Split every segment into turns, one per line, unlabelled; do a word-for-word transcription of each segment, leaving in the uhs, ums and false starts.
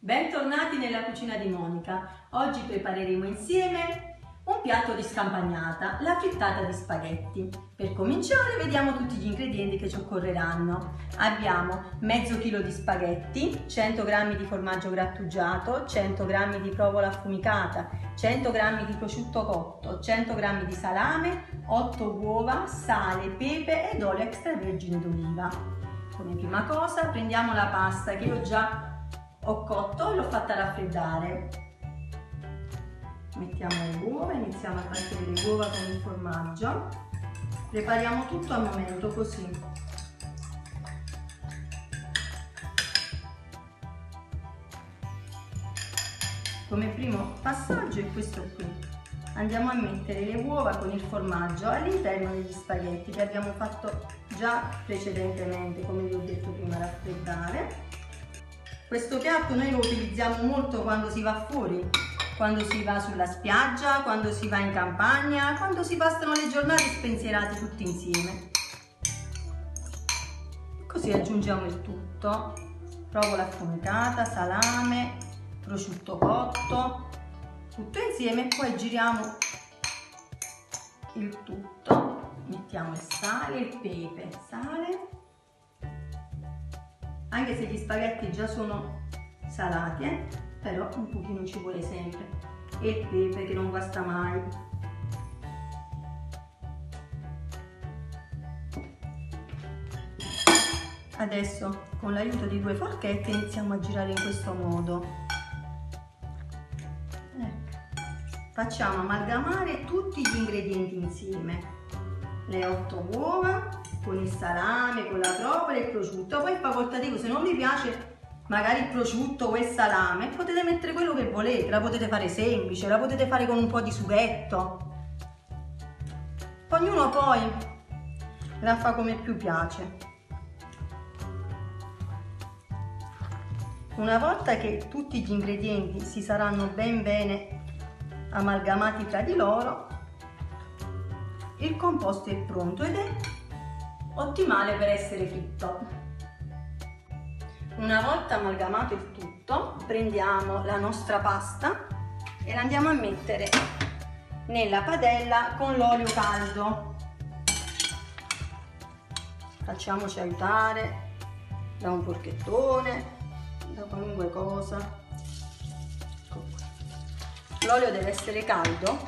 Bentornati nella cucina di Monica. Oggi prepareremo insieme un piatto di scampagnata, la frittata di spaghetti. Per cominciare vediamo tutti gli ingredienti che ci occorreranno. Abbiamo mezzo chilo di spaghetti, cento grammi di formaggio grattugiato, cento grammi di provola affumicata, cento grammi di prosciutto cotto, cento grammi di salame, otto uova, sale, pepe ed olio extravergine d'oliva. Come prima cosa prendiamo la pasta che io già ho cotto e l'ho fatta raffreddare. Mettiamo le uova, iniziamo a trasferire le uova con il formaggio. Prepariamo tutto al momento così. Come primo passaggio è questo qui. Andiamo a mettere le uova con il formaggio all'interno degli spaghetti che abbiamo fatto già precedentemente, come vi ho detto prima, raffreddare. Questo piatto noi lo utilizziamo molto quando si va fuori, quando si va sulla spiaggia, quando si va in campagna, quando si passano le giornate spensierati tutti insieme. Così aggiungiamo il tutto, provola affumicata, salame, prosciutto cotto, tutto insieme e poi giriamo il tutto, mettiamo il sale, il pepe, sale. Anche se gli spaghetti già sono salati, eh? Però un pochino ci vuole sempre. E il pepe che non guasta mai. Adesso con l'aiuto di due forchette iniziamo a girare in questo modo. Ecco. Facciamo amalgamare tutti gli ingredienti insieme. Le otto uova con il salame, con la provola e il prosciutto. Poi è facoltativo, se non vi piace magari il prosciutto o il salame, potete mettere quello che volete, la potete fare semplice, la potete fare con un po' di sughetto. Ognuno poi la fa come più piace. Una volta che tutti gli ingredienti si saranno ben bene amalgamati tra di loro, il composto è pronto ed è ottimale per essere fritto. Una volta amalgamato il tutto, prendiamo la nostra pasta e la andiamo a mettere nella padella con l'olio caldo. Facciamoci aiutare da un forchettone, da qualunque cosa. L'olio deve essere caldo.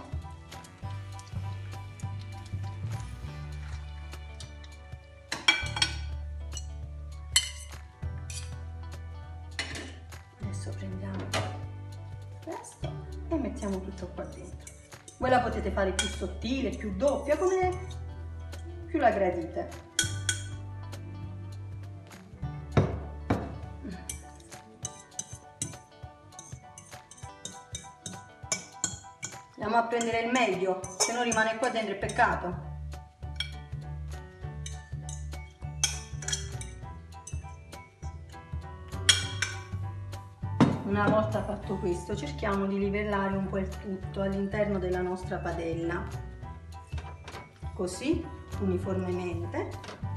Prendiamo questo e mettiamo tutto qua dentro. Voi la potete fare più sottile, più doppia, come più la gradite. Andiamo a prendere il meglio, se no rimane qua dentro è peccato. Una volta fatto questo, cerchiamo di livellare un po' il tutto all'interno della nostra padella, così uniformemente.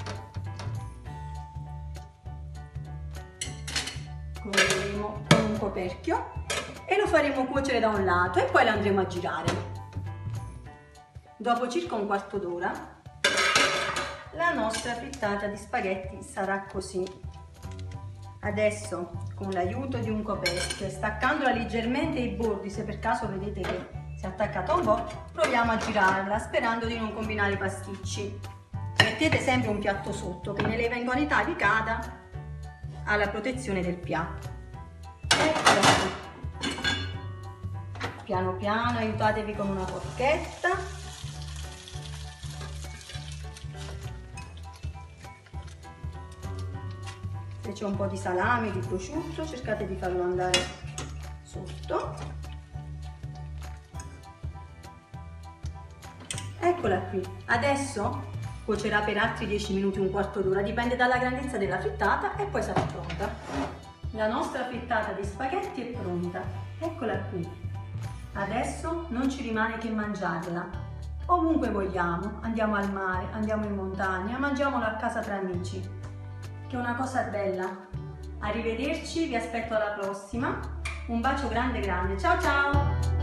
Copriremo con un coperchio e lo faremo cuocere da un lato e poi lo andremo a girare. Dopo circa un quarto d'ora la nostra frittata di spaghetti sarà così. Adesso con l'aiuto di un coperchio e staccandola leggermente i bordi, se per caso vedete che si è attaccata un po', proviamo a girarla sperando di non combinare i pasticci. Mettete sempre un piatto sotto che nell'eventualità vi cada alla protezione del piatto. Eccola qui. Piano piano aiutatevi con una forchetta. Se c'è un po' di salame, di prosciutto, cercate di farlo andare sotto. Eccola qui. Adesso cuocerà per altri dieci minuti, un quarto d'ora, dipende dalla grandezza della frittata e poi sarà pronta. La nostra frittata di spaghetti è pronta. Eccola qui. Adesso non ci rimane che mangiarla. Ovunque vogliamo, andiamo al mare, andiamo in montagna, mangiamola a casa tra amici. Che è una cosa bella, Arrivederci, vi aspetto alla prossima. Un bacio grande grande, ciao ciao!